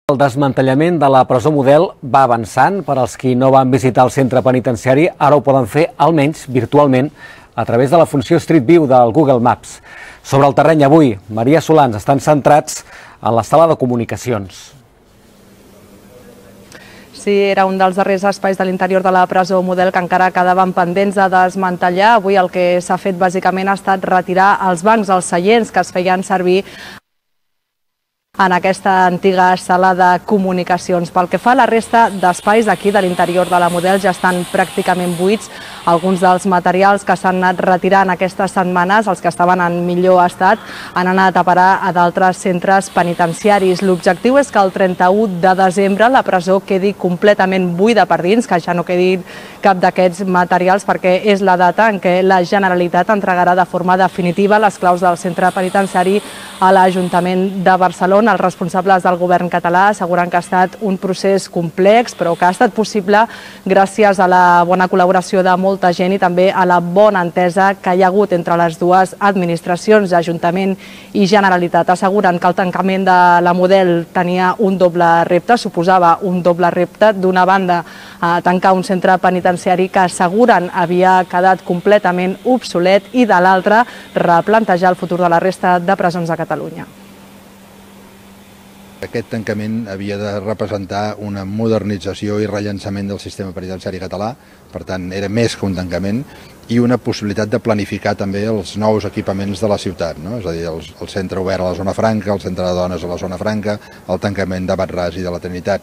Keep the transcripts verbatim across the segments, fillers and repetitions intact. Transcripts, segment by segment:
El desmantellament de la presó Model va avançant. Per als qui no van visitar el centre penitenciari, ara ho poden fer, almenys virtualment, a través de la funció Street View del Google Maps. Sobre el terreny avui, Maria Solans, estan centrats en la sala de comunicacions. Sí, era un dels darrers espais de l'interior de la presó Model que encara quedaven pendents de desmantellar. Avui el que s'ha fet bàsicament ha estat retirar els bancs, els seients que es feien servir en aquesta antiga sala de comunicacions. Pel que fa a la resta d'espais aquí de l'interior de la Model ja estan pràcticament buits. Alguns dels materials que s'han anat retirant aquestes setmanes, els que estaven en millor estat, han anat a parar a d'altres centres penitenciaris. L'objectiu és que el trenta-u de desembre la presó quedi completament buida per dins, que ja no quedi cap d'aquests materials, perquè és la data en què la Generalitat entregarà de forma definitiva les claus del centre penitenciari a l'Ajuntament de Barcelona. Els responsables del govern català asseguren que ha estat un procés complex, però que ha estat possible gràcies a la bona col·laboració de molta gent i també a la bona entesa que hi ha hagut entre les dues administracions, Ajuntament i Generalitat. Asseguren que el tancament de la Model tenia un doble repte, suposava un doble repte. D'una banda, tancar un centre penitenciari que asseguren havia quedat completament obsolet i de l'altra, replantejar el futur de la resta de presons de Catalunya. Aquest tancament havia de representar una modernització i rellançament del sistema penitenciari català, per tant era més que un tancament, i una possibilitat de planificar també els nous equipaments de la ciutat, no? És a dir, el, el centre obert a la zona franca, el centre de dones a la zona franca, el tancament de Batràs i de la Trinitat.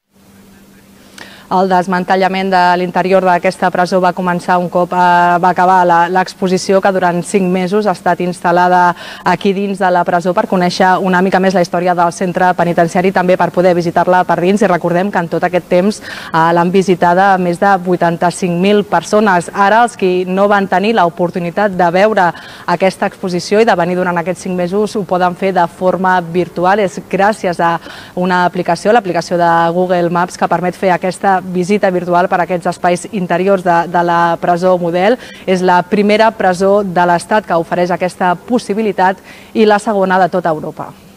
El desmantellament de l'interior d'aquesta presó va començar un cop va acabar l'exposició que durant cinc mesos ha estat instal·lada aquí dins de la presó per conèixer una mica més la història del centre penitenciari, també per poder visitar-la per dins. I recordem que en tot aquest temps l'han visitada més de vuitanta-cinc mil persones. Ara els qui no van tenir l'oportunitat de veure aquesta exposició i de venir durant aquests cinc mesos ho poden fer de forma virtual. És gràcies a una aplicació, l'aplicació de Google Maps, que permet fer aquesta visita virtual per a aquests espais interiors de, de la presó Model. És la primera presó de l'Estat que ofereix aquesta possibilitat i la segona de tota Europa.